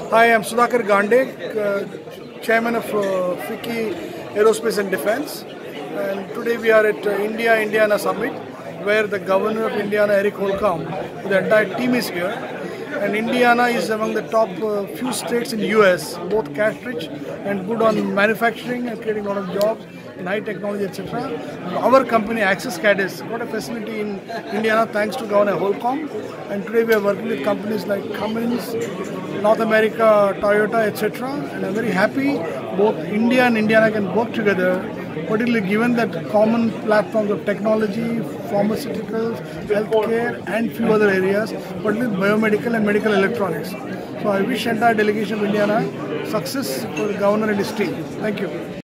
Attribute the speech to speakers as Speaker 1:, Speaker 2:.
Speaker 1: Hi, I'm Sudhakar Gande, Chairman of FICCI Aerospace and Defence. And today we are at India-Indiana Summit, where the Governor of Indiana, Eric Holcomb, the entire team is here. And Indiana is among the top few states in the US, both cash-rich and good on manufacturing and creating a lot of jobs in high technology, etc. Our company, Axiscades, got a facility in Indiana thanks to Governor Holcomb. And today we are working with companies like Cummins, North America, Toyota, etc. And I'm very happy both India and Indiana can work together, particularly given that common platforms of technology, pharmaceuticals, healthcare, and few other areas, particularly biomedical and medical electronics. So I wish entire delegation of Indiana success for the governor and his team. Thank you.